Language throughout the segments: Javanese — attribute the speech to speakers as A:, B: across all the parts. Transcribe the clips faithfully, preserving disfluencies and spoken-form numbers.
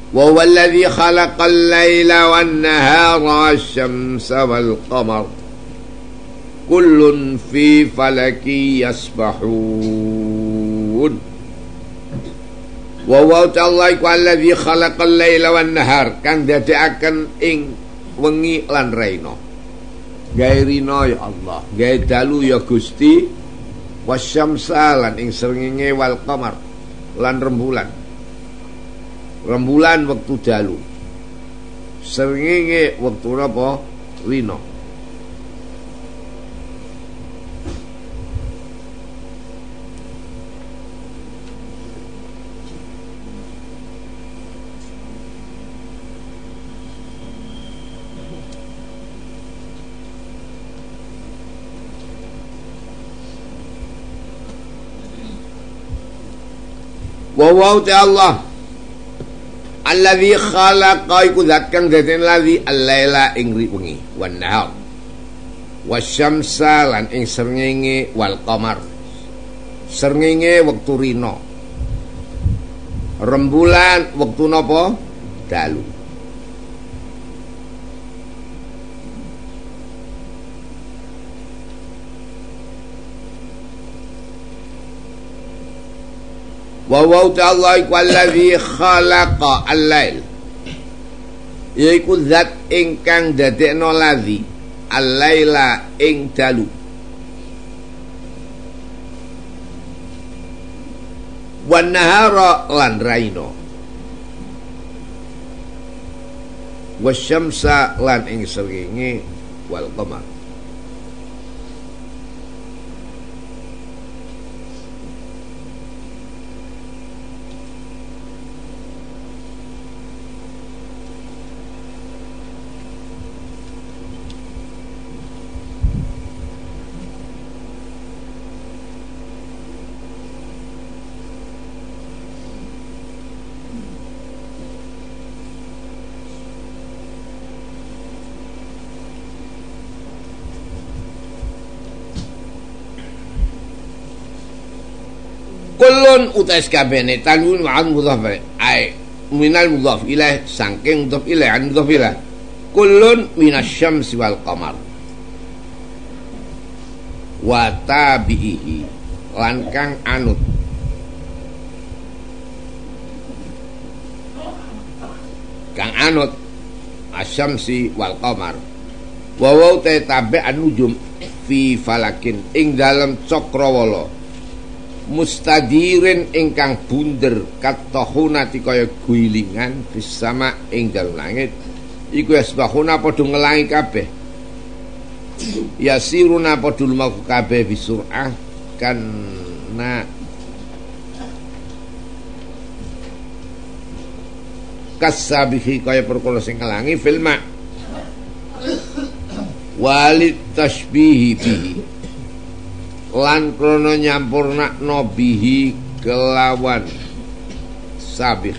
A: wa huwallazi khalaqal laila wan nahara wasyamsa wal qamar kullun fi falaki yasbahun. Wa huwa ta'ala iku allazi khalaqal laila wan nahar kang dadekaken ing wengi lan rena. Gawe rina ya Allah, gawe dalu ya Gusti, wasyamsa lan ing srengenge wal qamar lan rembulan. Rembulan wektu dalu. Srengenge wektu napa? Rina. Wa huwa ta'ala alladzi khalaqa iku zat kang dadi ladzi al-laila ing wengi wan nahar wasyamsa lan ing srengenge wal qamar srengenge wektu rina rembulan wektu napa dalu. Wa huwa ta'ala iku allazi khalaqa al-lail yaiku zat ingkang dadekno ladzi al-laila ing dalu wan nahara lan raina wasyamsa lan ing srengenge wal qamar. Kullun utais kabene tanwin ma'an mudhaf ay minal mudhaf ilaih sangking mudhaf ilaih an mudhaf ilaih kullun minasyamsi wal qamar wa tabi'ihi lan kang anut kang anut asyamsi wal qamar wa wa tabi'an nujum fi falakin ing dalam cakrawala mustadirin ingkang bunder katahunati kaya guilingan bisama ing dalem langit iku yasbahuna padha ngelangi kabeh yasiruna padha lumaku kabeh bisur'ah kana kasabihi kaya perkara sing ngelangi filma walit tasbihi bihi lan krono nyampurna nobihi kelawan sabih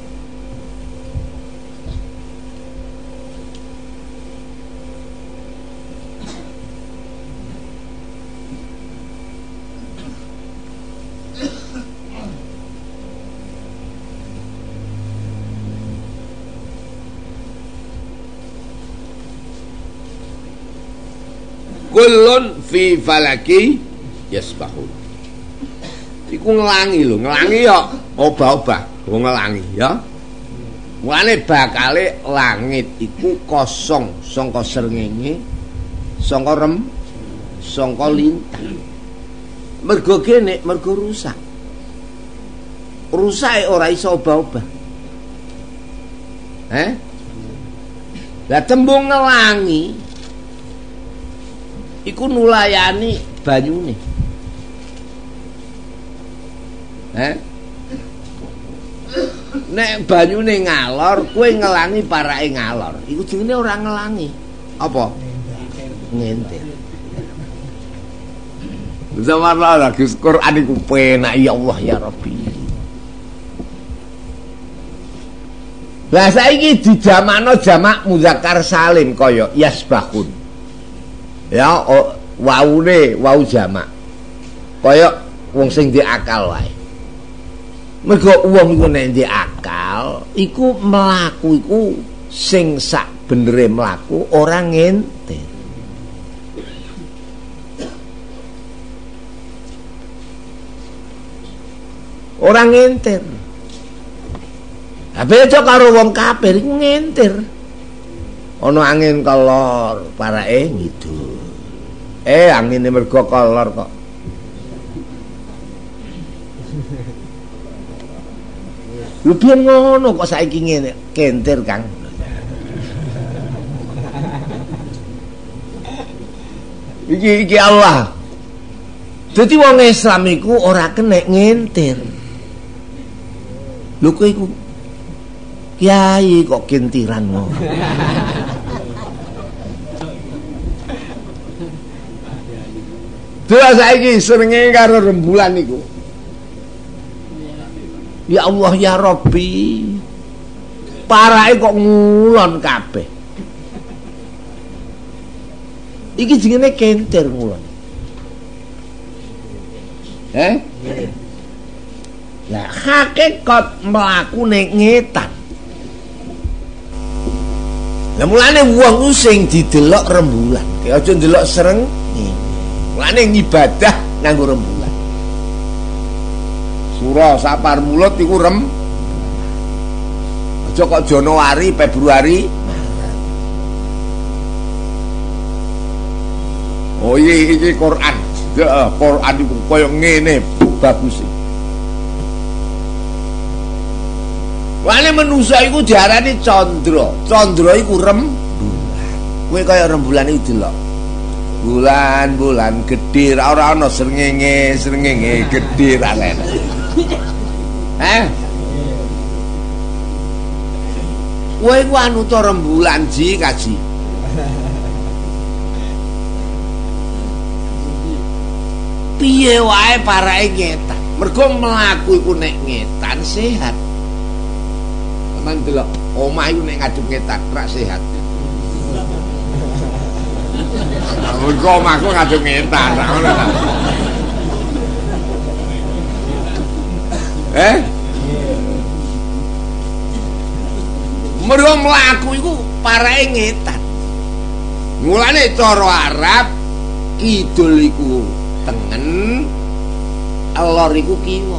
A: kullun fi falaki yasbahun iku ngelangi lho, ngelangi ya obah-obah wong ngelangi ya mulane bakale langit iku kosong saka srengenge saka rem saka lintang mergo kene mergo rusak rusak ora iso obah-obah eh lah tembung ngelangi iku nulayani banyune eh nek banyune ngalor kowe ngelangi parake ngalor iku jenenge ora ngelangi apa ngentir zaman lagi Quran iku penak ya Allah ya Rabbi lah saiki dijamakno jamak muzakkar salim kaya yasbahun ya waune wau jamak kaya wong sing di akal wae mergo wong iku nek di akal
B: akal iku mlaku iku sing sak benere mlaku ora ngentir. Ora ngentir. Ha beda karo wong kafir iku ngentir. Ana angin kelor, parake ngidul. Eh angine mergo kelor kok. Lu biyen ngono kok saiki ngene, kentir Kang. Iki iki Allah. Dadi wong Islam iku ora kena ngentir. Lho kowe iku kiai kok kentiran ngono. Terus saiki senenge karo rembulan iku. Ya Allah ya Rabbi. Parake kok ngulon kabeh. Iki jenenge kentir ngulon. Eh? Lah hakikat mlaku ning ngetan. Lah mulane wong sing didelok rembulan, ki aja ndelok sereng. Mulane ibadah nganggo rembulan. Sura sapar mulut iku rem. Aja kok Januari, Februari, Maret. Oh iya iki Quran. Heeh, Quran iku koyo ngene bagus. Wale manusa iku diarani candra. Candra iku rembulan. Kowe kaya rembulan iku delok. Bulan, bulan gedhe ora ana srengenge, srengenge gedhe ra lene. Eh? Kowe iku anu to rembulan ji kaji. Piye wae parake ngetan. Mergo mlaku iku nek ngetan sehat. Teman delok omah iku nek ngadep ngetan ra sehat. Mergo omahku ngadep ngetan ra ngono ta. Eh? Mergo mlaku iku parake ngetan. Mulane cara Arab kidul iku tengen, lor iku kiwa.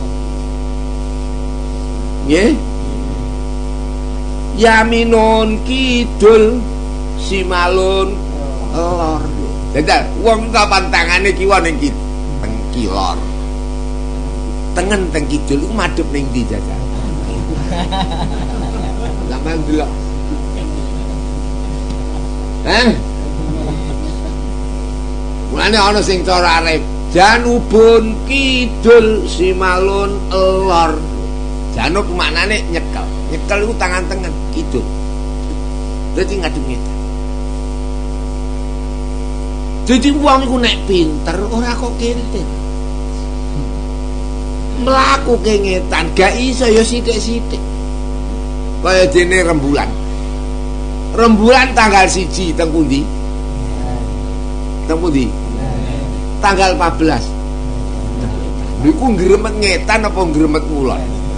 B: Nggih? Yaminun kidul, simalun lor. Dadal wong kapan tangane kiwa ning teng kilor. Tengen teng kidul iku madhep ning ndi jajal. Sampeyan delok. Eh? Mulane ana sing cara arep janubun kidul simalun lor. Janub maknane nyekel. Nyekel iku tangan tengen kidul. Dadi ngadep ngetan. Dadi wong iku nek pinter ora kok kentir. Mlaku ke ngetan gak iso ya sithik-sithik. Kaya dene rembulan. Rembulan tanggal siji teng pundi? Teng pundi? Tanggal empat belas. Niku ngremet ngetan apa ngremet ngulon?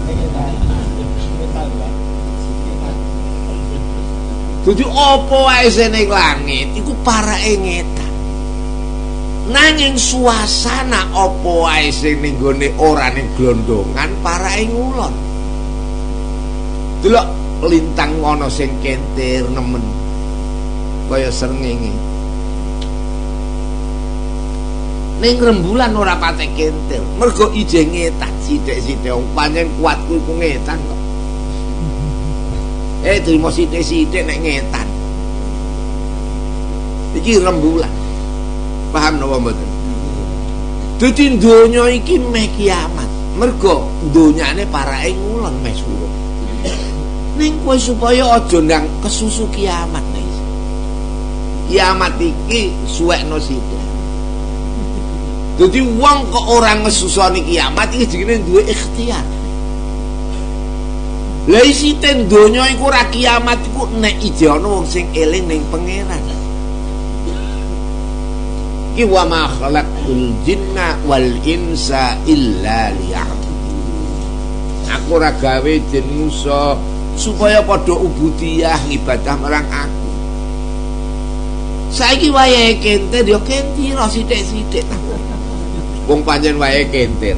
B: Dadi apa wae ning langit iku parake ngetan. Nanging suasana apa wae sing ning gone ora ning glondongan parake ngulon. Delok lintang ana sing kentir nemen kaya srengenge. Ning rembulan ora patek kentir, mergo ije ngetan sithik-sithik wong pancen kuatku iku ngetan kok. Eh trimo sithik-sithik nek ngetan. Iki rembulan. Paham napa mboten? Dadi donya iki meh kiamat. Mergo donyane parake ngulon meh suruh. Ning kowe supaya aja ndang kesusu kiamat nek. Kiamat iki suwekno sithik. Dadi wong kok ora ngesusoni kiamat iki jenenge duwe ikhtiar. Lah isi ten donya iku ora kiamat iku nek ije ana wong sing eling ning pangeran. Ki wa ma khalaqul jinna wal insa illa liya'budun. Aku ora gawe jin manusa supaya padha ubudiyah ibadah marang aku. Saiki wayahe kentir ya kentir sithik-sithik ta. Wong pancen wayahe kentir.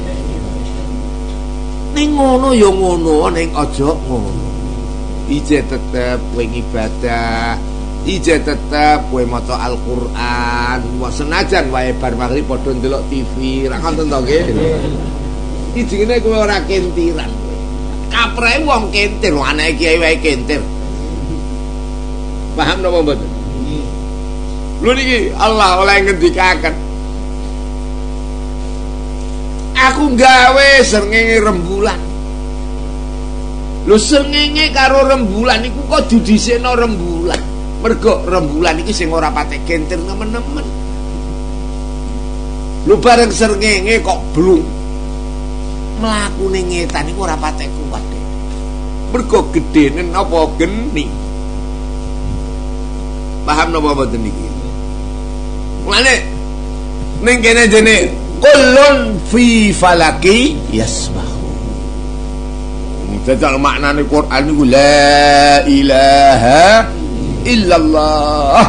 B: Ning ngono ya ngono, ning aja ngono. Ije tetep kowe ibadah, ije tetep kowe maca Al-Qur'an, wa senajan wae bar maghrib padha ndelok T V, ra ngoten to nggih. Iki jenenge kowe ora kentiran. Kaprehe wong kentir, wong anake kiai wae kentir. Paham napa mboten? Lho niki Allah oleh ngendikaken. Aku gawe srengenge rembulan. Lho srengenge karo rembulan iku kok didhisikno rembulan. Mergo rembulan iki sing ora patek kentir nemen-nemen. Lho bareng srengenge kok blung. Mlakune ngetan iku ora patek kuat. Mergo gedene napa geni. Paham napa mboten niki? Mulane ning kene jene kullun fi falaki yasbahu. Jajal maknane Quran niku la ilaha illallah.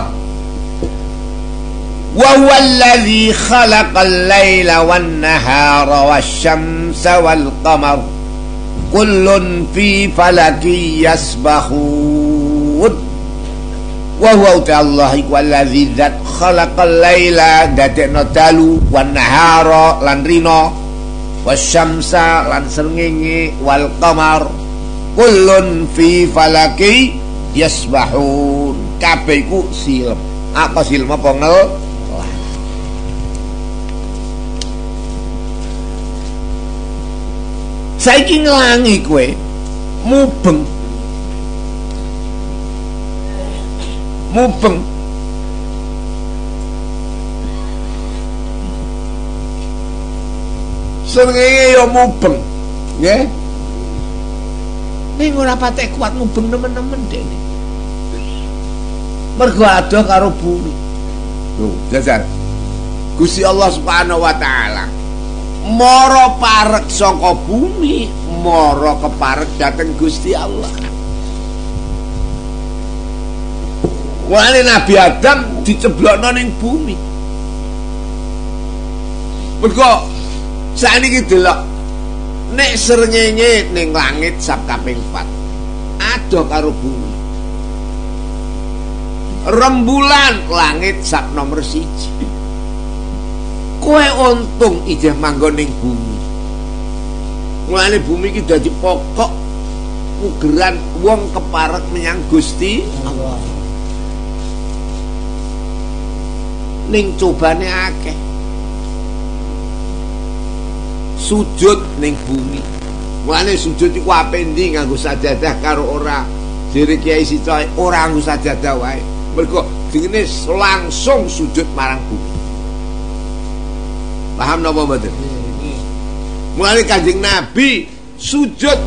B: Wa huwa alladhi khalaqal laila wan nahara wasyamsa wal qamar kullun fi falaki yasbahun. Wa huwa ta'ala iku alladzi dzat khalaqal laila dadekno dalu wan nahara lan rina wasyamsa lan srengenge wal qamar kullun fi falaki yasbahun. Kabeh iku silem. Apa silem apa ngel? Saiki nglangi kowe mubeng mubeng srengenge ya mubeng nggih ning ora patek kuat mubeng nemen-nemen dene mergo adoh karo bumi. Lho jajal Gusti Allah Subhanahu wa taala mara parek saka bumi mara keparek dhateng Gusti Allah. Mulane Nabi Adam diceblokno ning bumi. Mergo sakniki delok nek srengenge ning langit sab kaping empat adoh karo bumi. Rembulan langit sab nomor siji. Kowe untung ijeh manggon ning bumi. Mulane bumi iki dadi pokok pugeran wong keparek menyang Gusti Allah. Ning cobane akeh sujud ning bumi. Mulane sujud iku ape ndi nganggo sajadah karo ora. Jere Kiai Sicoy ora nganggo sajadah wae. Mergo dingene langsung sujud marang bumi. Paham napa mboten? Mulane Kanjeng Nabi sujud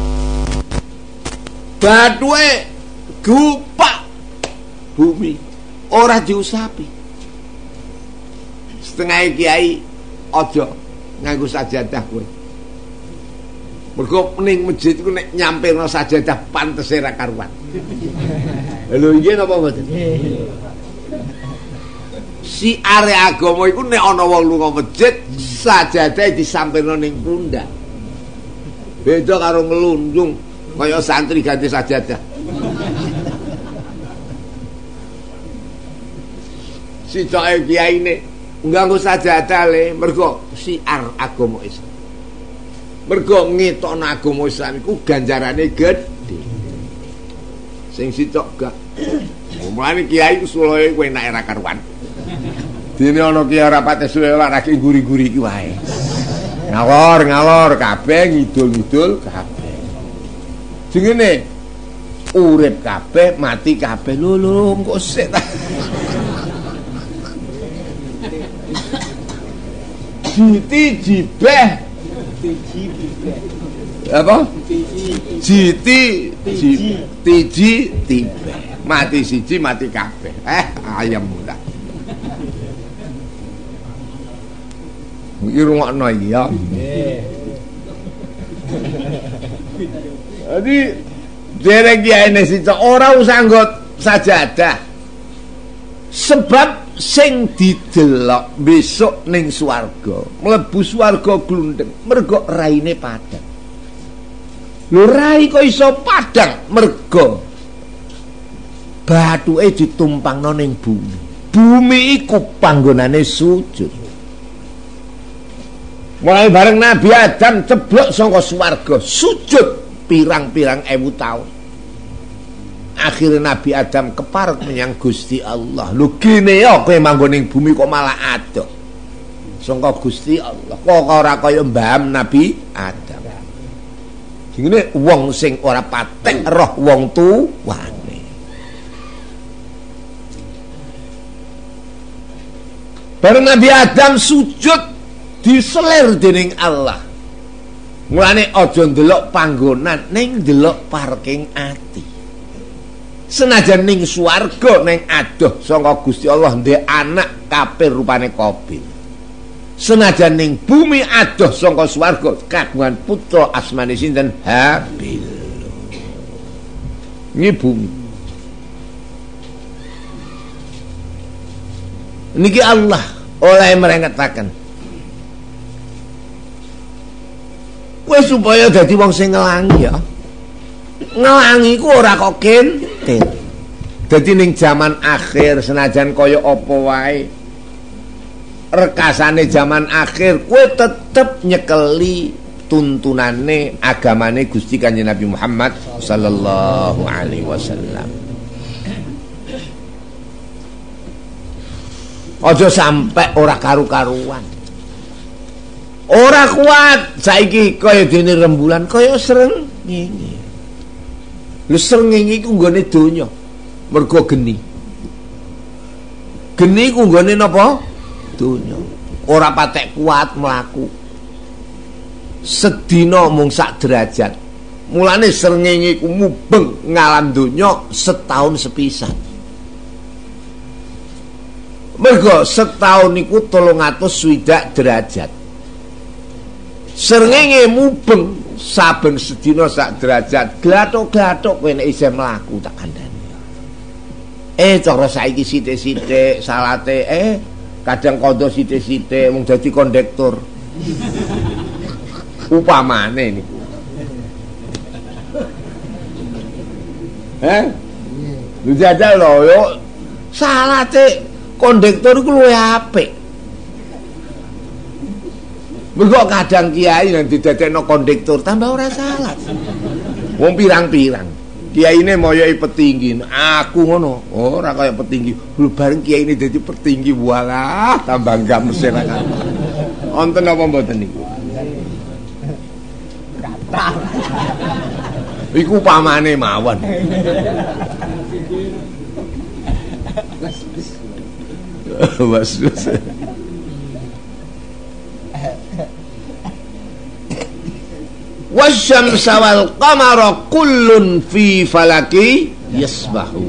B: bathuke gupak bumi ora diusapi. Setengah kiai aja nganggo sajadah kowe. Mergo ning masjid iku nek nyampirno sajadah pantese ra karuan. Lho nggih napa mboten? Si area agama iku nek ana wong lunga masjid sajadah disampirno ning pundak. Beda karo ngelunjung kaya santri ganti sajadah. Si coke kiyaine nganggo sajadah le mergo siar agama Islam. Mergo ngetokno agama Islam iku ganjarane gedhe. Sing sitok gak. Mulane kiai ku suloe kowe enak ra karuan. Dene ana kiai ora pate suwe lagi guri-guri iki wae. Ngalor ngalor kabeh ngidul-ngidul kabeh. Jengene urip kabeh mati kabeh lho lho engko sik ta. Jiti jibeh apa? Jiti tiji tibeh mati siji mati kabeh. Eh ayam muda. Iki rungokno iki ya. Jadi
A: dereng kiyaine sicok ora usah nggo sajadah. Sebab sing didelok besok ning swarga, mlebu swarga glundeng mergo raine padang. Lho rai kok iso padang mergo bathuke ditumpangno ning bumi. Bumi iku panggonane sujud. Mulai bareng Nabi Adam ceblok saka swarga, sujud pirang-pirang ewu tahun. Akhirnya Nabi Adam keparek menyang Gusti Allah. Lho gene ya kowe manggon ning bumi kok malah adoh. Sangka Gusti Allah. Kok ora kaya mbaham Nabi Adam. Ngene wong sing ora patek roh wong tuwane. Bareng Nabi Adam sujud diselir dening Allah. Mulane aja ndelok panggonan, ning ndelok parking ati. Senajan ning swarga ning adoh saka Gusti Allah ndek anak kafir rupane Qabil. Senajan ning bumi adoh saka swarga kagungan putra asmane sinten Habil. Ini bumi. Niki Allah oleh merengetaken. Kowe supaya dadi wong sing ngelangi ya. Ngelangi ku ora kok kentir. Dadi ning jaman akhir senajan kaya apa wae rekasane jaman akhir kowe tetep nyekeli tuntunane agamane Gusti Kanjeng Nabi Muhammad sallallahu alaihi wasallam. Aja sampai ora karu-karuan. Ora kuat saiki kaya dene rembulan kaya srengenge. Lho srengenge iku nggone donya mergo geni. Geni ku nggone napa? Donya. Ora patek kuat mlaku. Sedina mung sak derajat. Mulane srengenge ku mubeng ngalam donya setahun sepisan. Mergo setahun niku tolong atus swidak derajat. Srengenge mubeng saben sedina sak derajat. Glathuk-glathuk kowe nek isih mlaku tak kandhani. Eh cara saiki sithik-sithik salate eh kadang kondo sithik-sithik mung dadi kondektur. Upamane niku. Eh? Lu jajal lho yo salate kondektur iku luwih apik. Mergo kadang kiai yang didadekno kondektur tambah ora salah. Wong pirang-pirang. Kiyaine moyoki petinggi, aku ngono. Ora kaya petinggi. Lho bareng kiyaine dadi petinggi walah tambah gak mesin kan. Wonten apa mboten niku? Kathah. Iku pamane mawon. Wes. Wasyamsa wal qamara kullun fi falaki yasbahu.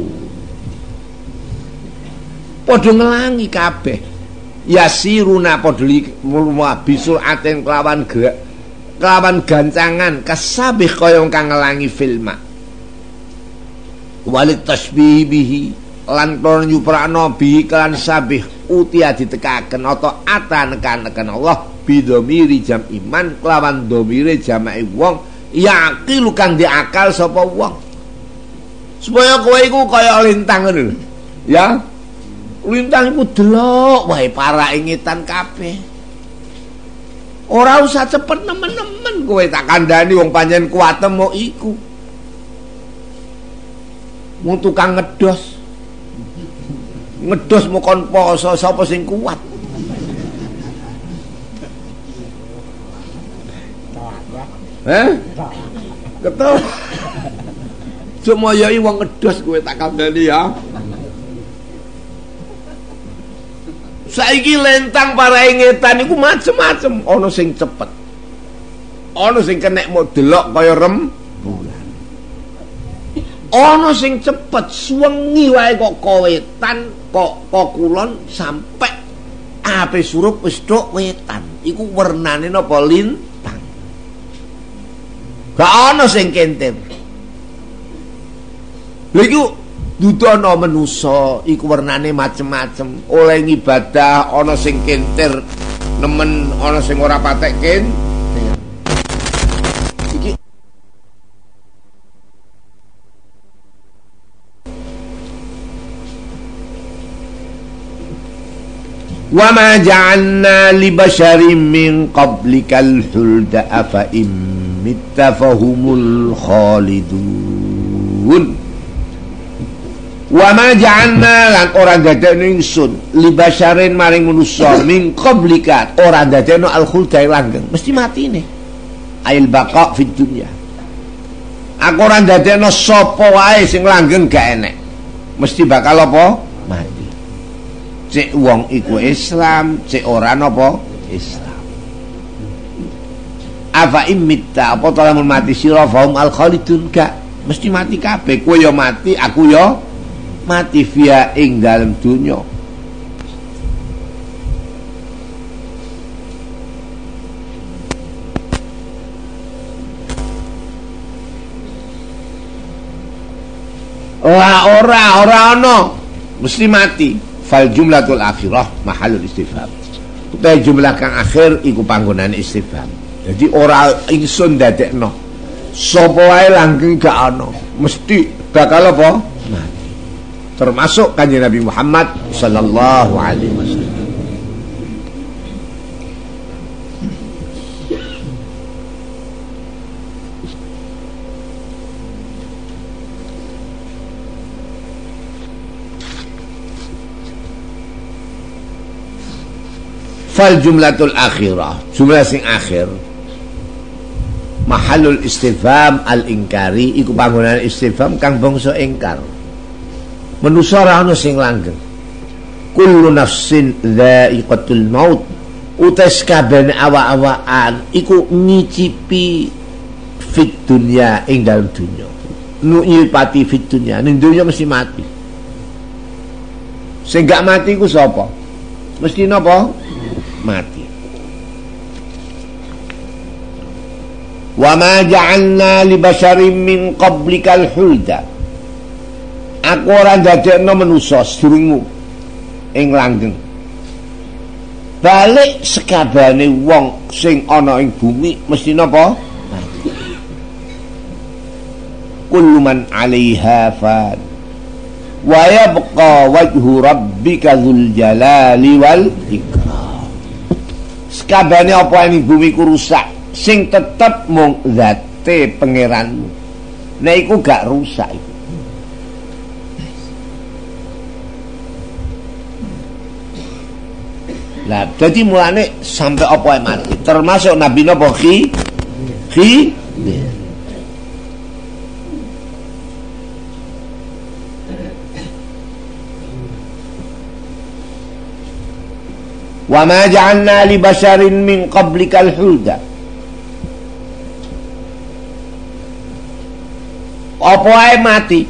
A: Padha ngelangi kabeh. Yasiruna padha bisul aten kelawan gerak kelawan gancangan kasabih kaya kang ngelangi filma. Walit tasbih bihi lan ton nyuprakno bi kan sabih utia ditekaken atau ata nekan-nekan Allah bidomiri jam iman kelawan domire jamae wong yaqilu kang diakal sapa wong supaya kowe iku kaya lintang ngono ya lintang iku delok wae para ingitan kabeh ora usah cepet nemen-nemen kowe tak kandhani wong pancen kuwatem mo iku mung tukang ngedos ngedos mau kon poso sapa sing kuat eh ketul semoyoi wong ngedos kowe tak kandhani ya saiki lentang para ingetan iku macem-macem ana sing cepet ana sing kenek mau delok kaya rem bulan ana sing cepet suwengi wae kok kowetan kok kok kulon sampai ape surup wis tok wetan iku wernane napa lintang gak ana sing kentir
B: Lha iku dudu ana manusa iku wernane macem-macem, oleh ngibadah ana sing kentir nemen, ana sing ora patek ken. Iki wa ma ja'alna li basharin min qablikal khulda afa im mittafahumul khalidun. Wa ma ja'alna lan ora dadekno ingsun li basharin maring manusa min qablika ora dadekno al khulda langgeng mesti matine ail baqa fid dunya. Aku ora dadekno sapa wae sing langgeng gak enek mesti bakal apa mati. Cek wong iku Islam, cek ora napa Islam. Afa imitta apa ta lamun mati sira faum al khalidun gak mesti mati kabeh. Kowe ya mati, aku ya mati via ing dalam dunya. Ora ora ora ono mesti mati. Fal jumlatul akhirah mahallul istifham. Utawa jumlah kang akhir iku panggonane istifham. Jadi ora ingsun dadekno sapa wae langgeng gak ana mesti bakal apa mati. Termasuk kanjeng Nabi Muhammad sallallahu alaihi wasallam. Fal jumlatul akhirah, jumlah sing akhir mahallul istifham al ingkari iku panggonan istifham kang bangsa ingkar. Manusa ora ana sing langgeng. Kullu nafsin dha'iqatul maut. Utas kabehane awak-awakan iku ngicipi fit dunya ing dalem dunya. Nu'ipati fit dunya, ning dunya mesti mati. Sing gak mati iku sapa? Mesti napa? Mati. Wa ma ja'alna li basharin min qablikal khulda. Aku ora ndadekno manusa sedurungmu ing langgeng. Balik sekabehane wong sing ana ing bumi mesti napa? Mati. Kullu man 'alaiha fan. Wa yabqa wajhu rabbika dzul jalali wal ikram. Sekabehane apa ing bumi ku rusak, sing tetep mung zate pangeranmu. Nek iku gak rusak iku. Lah dadi mulane sampai apa yang mati termasuk Nabi napa khi khi wa ma ja'alna li basharin min qablikal khulda. Apa ae mati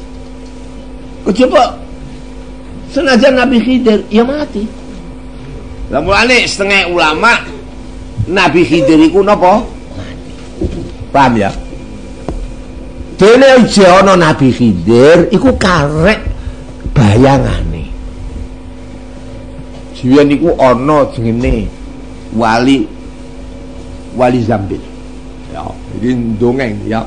B: coba senajan Nabi Khidir ya mati. Lah mulane setengah ulama Nabi Khidir iku napa? Mati. Paham ya? Dene ije ana Nabi Khidir iku karek bayangane. Jiwen iku ana jenenge wali wali Zambil. Ya, iki ndongeng ya.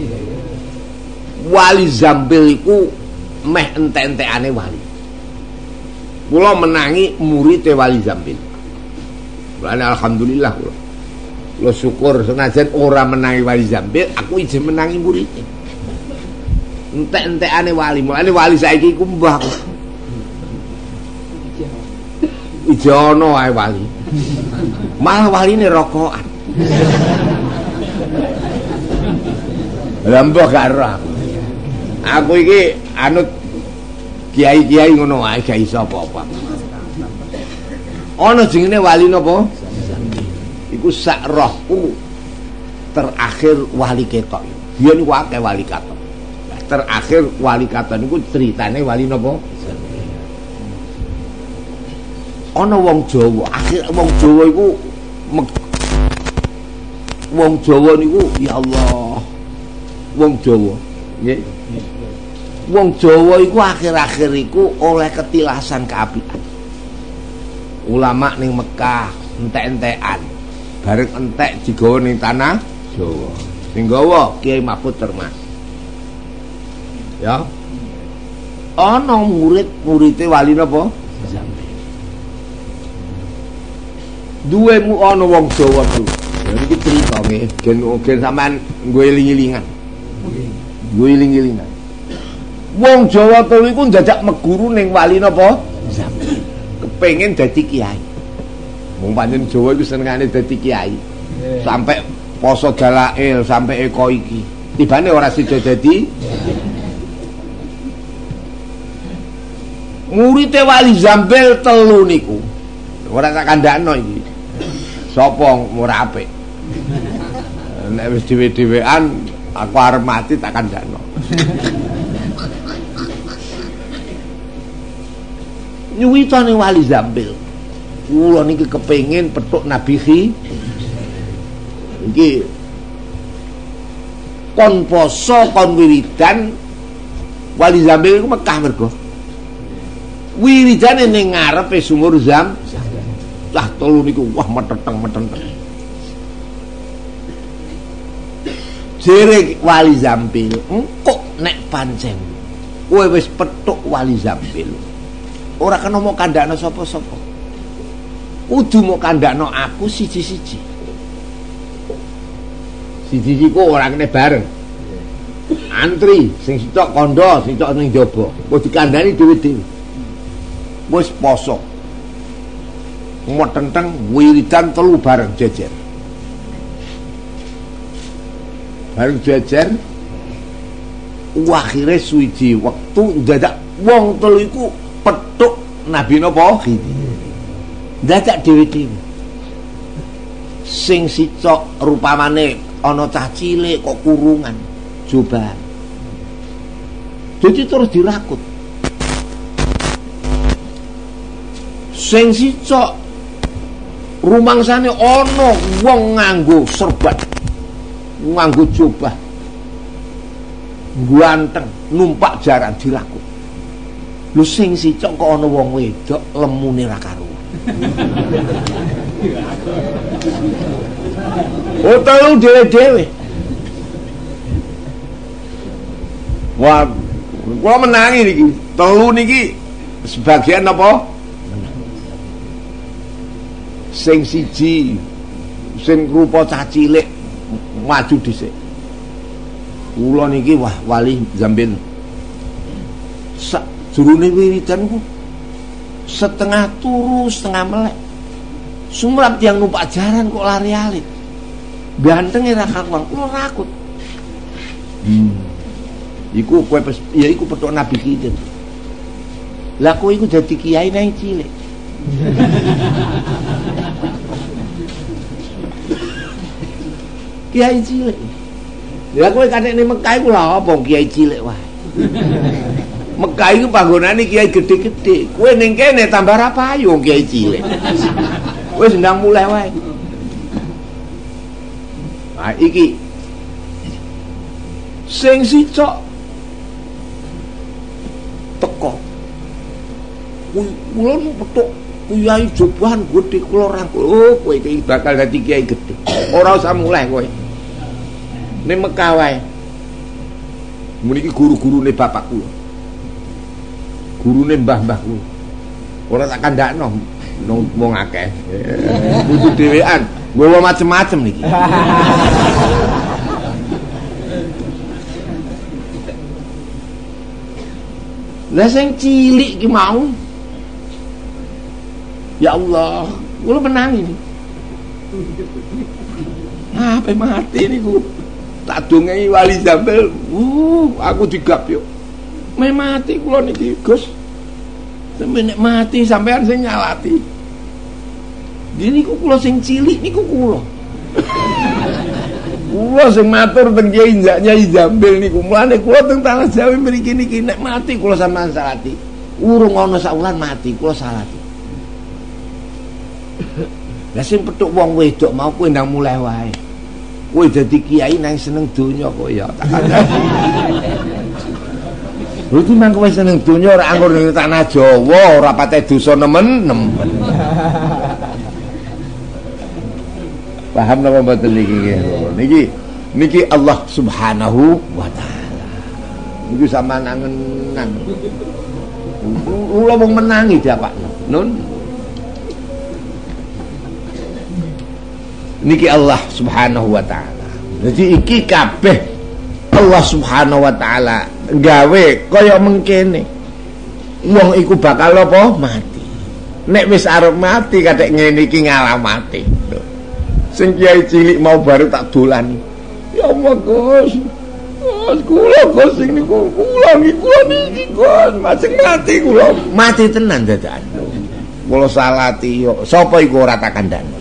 B: Wali Zambil iku meh entek-entekane wali. Kula menangi murid Wali Zambil. Mulane alhamdulillah kula. Kula syukur senajan ora menangi Wali Zambil, aku ijen menangi muridnya. Entek-entekane wali. Mulane wali saiki iku mbah. Ijono wae wali. Malah waline rokokan. Lah mbah gak ora. Aku iki anut kiai-kiai ngono wae gak iso apa-apa. Ana jenenge wali napa? Iku sak rohku terakhir wali ketok. Biyen niku akeh wali katon. Terakhir wali katon niku ceritane wali napa? Ana wong Jawa, akhir wong Jawa iku wong Jawa niku ya Allah. Wong Jawa, nggih. Wong Jawa iku akhir-akhir iku oleh ketilasan keapian. Ulama ning Mekah entek-entekan. Bareng entek digawa ning tanah Jawa. Sing gawa Kiai Mahfud Termas. Ya. Ana murid-muride wali napa? Zambil. Duwe mu ana wong Jawa kuwi. Ya iki crita nggih, gen gen sampean nggo eling-elingan. Nggo eling-elingan. Wong Jawa telu iku njajak meguru ning wali napa? Zambil. Kepengin dadi kiai. Wong pancen Jawa iku senengane dadi kiai. Sampai poso dalail, sampai eko iki. Tibane ora sida dadi murid wali Zambil telu niku. Ora tak kandhakno iki. Sapa ora apik. Nek wis dhewe-dhewean aku arep mati tak kandhakno. Nyuwitane wali Zambil. Kula niki kepengin petuk Nabi Khi. Iki kon poso kon wiridan wali Zambil iku Mekah mergo. Wiridane ning ngarepe sumur Zam. Lah telu niku wah metenteng-metenteng. Jere wali Zambil, engko nek pancen kowe wis petuk wali Zambil. Ora kena mau kandhakno sapa-sapa. Kudu mau kandhakno aku siji-siji. Siji-siji kok ora kene bareng. Antri sing sitok kandha, sing sitok ning jaba. Kok dikandhani dhewe-dhewe. Wis poso. Metenteng wiridan telu bareng jejer. Bareng jejer. Akhire suwiji wektu dadak wong telu iku petuk Nabi napa? Dadak dhewe-dhewe. Sing sicok rupamane ana cah cilik kok kurungan coba. Jadi terus dirakut. Sing sicok rumangsane ana wong nganggo serban, nganggo jubah, ganteng, numpak jaran dirakut. Lho sing sicok kok ana wong wedok lemune ra karuan. Oh telu dhewe-dhewe. Wah, kula menangi niki. Telu niki sebagian apa? Sing siji sing rupa cah cilik maju dhisik. Kula niki wah wali Zambil. Sak jurune wiridan ku setengah turu setengah melek. Sumrap yang numpak jaran kok lari alit. Gantenge ra kakuan, kula rakut. Hmm. Iku kowe ya iku petuk Nabi Khidir. Lah kowe iku dadi kiai nang cilik. Kiai cilik. Lah kowe katene Mekah iku lha apa kiai cilik wae. Mekah iku panggonane kiai gedhe-gedhe. Kowe ning kene tambah ra payu kiai cilik. Wis ndang mulai wae. Ah iki sing sicok teko. Kula petuk kiai jobahan gedhe kula rangkul. Oh, kowe iki bakal dadi kiai gedhe. Ora usah mulai kowe. Ning Mekah wae. Mun iki guru-gurune bapak kula. Gurune mbah-mbah kula. Ora tak kandhakno wong akeh. Kudu dhewean, nggawa macem-macem niki. Lah sing cilik ki mau. Ya Allah, kula menangi nih. Ah, pe mati niku. Tak dongeni wali Zambil, uh, aku digap yo. Me mati kula niki, Gus. Sampe nek mati sampean sing nyalati. Gini ku kula sing cilik niku kula. Kula sing matur teng Kyai Nyai Zambil niku. Mulane kula teng tanah Jawi mriki niki nek mati kula sampean salati. Urung ana sak wulan mati kula salati. Lah sing petuk wong wedok mau kowe ndang mulai wae. Kowe dadi kiai nang seneng donya kok ya tak kandhani. Lho timbang kowe seneng donya ora anggur ning tanah Jawa, ora pate dosa nemen-nemen. Paham napa mboten niki niki niki Allah Subhanahu wa taala. Niku sampean angen-angen. Kula wong menangi diapakno. Nun. Niki Allah Subhanahu wa taala. Jadi iki kabeh Allah Subhanahu wa taala gawe kaya mengkene. Wong iku bakal apa? Mati. Nek wis arep mati kadek ngene iki ngalamati. Sing kiai cilik mau baru tak dolani. Ya Allah Gus. Gus kula Gus sing niku kula niki kula niki Gus, masing mati kula. Mati tenan dadakan. Kula salati yo sapa iku ora tak kandhani.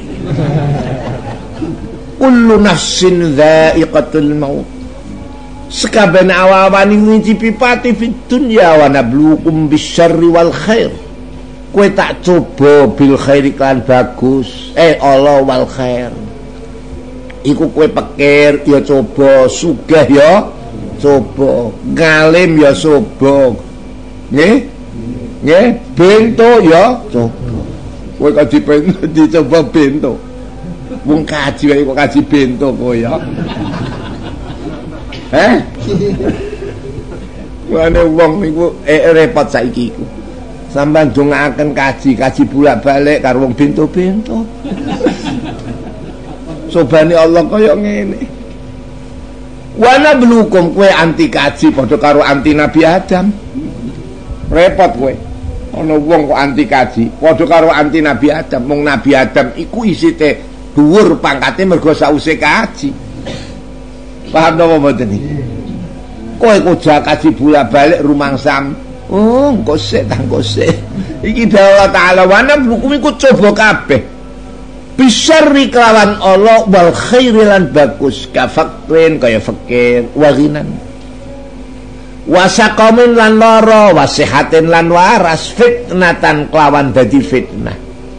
B: Kullu nafsin dha'iqatul maut. Sekabehane awa-awani ngicipi pati fid dunya wa nabluukum bisyarri wal khair. Kowe tak coba bil khairi kan bagus. Eh Allah wal khair. Iku kowe pikir ya coba, sugih ya coba, ngalim ya coba. Nggih? Nggih, bento ya coba. Kowe kaji bento dicoba bento. Wong kaji wae kok kaji bento kowe ya. Eh? Wane wong niku eh, repot saiki iku. Sampeyan dongaaken kaji, kaji bolak-balik karo wong bento-bento. Sobane Allah kaya ngene. Wana belukum kowe anti kaji padha karo anti Nabi Adam. Repot kowe. Ana wong kok anti kaji, padha karo anti Nabi Adam. Wong Nabi Adam iku isite dhuwur pangkate mergo sause kaji. Paham napa mboten iki? Kowe kok kaji bolak-balik rumangsam. Oh, engko sik ta engko sik. Iki dawuh Allah Taala wana hukum iku coba kabeh. Bisyarri kelawan Allah wal khairi lan bagus ka fakrin kaya fakir wa ghinan. Wasaqamin lan lara wasihatin lan waras fitnatan kelawan dadi fitnah.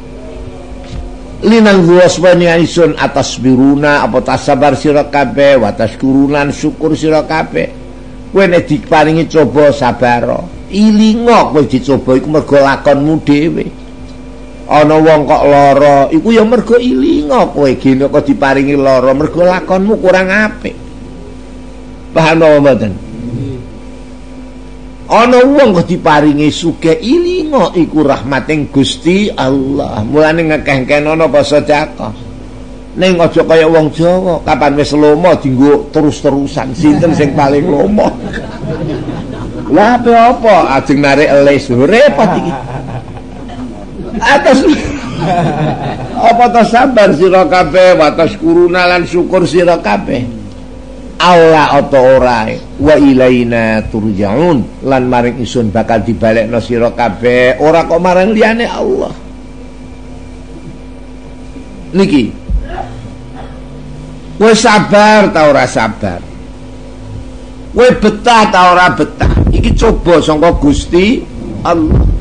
B: Linang waswani isun atas biruna apa tasabar sira kabeh wa tashkurunan syukur sira kabeh. Kowe nek diparingi coba sabar. Ilinga kowe dicoba iku mergo lakonmu dhewe. Ana wong kok lara, iku ya mergo ilinga kowe gene kok diparingi lara mergo lakonmu kurang apik. Paham napa mboten? Ana wong kok diparingi sugih ilinga iku rahmating Gusti Allah. Mulane ngekeh-ngekeh ana apa sedekah. Ning aja kaya wong Jawa, kapan wis lomo dienggo terus-terusan. Sinten sing paling lomo? Lah apa ajeng narik elis repot iki. Atas apa to sabar sira kabeh watas kuruna lan syukur sira kabeh. Allah atau ora wa ilaina turja'un lan maring isun bakal dibalekno sira kabeh ora kok marang liyane Allah. Niki kowe sabar ta ora sabar? Kowe betah ta ora betah? Iki coba sangka Gusti Allah.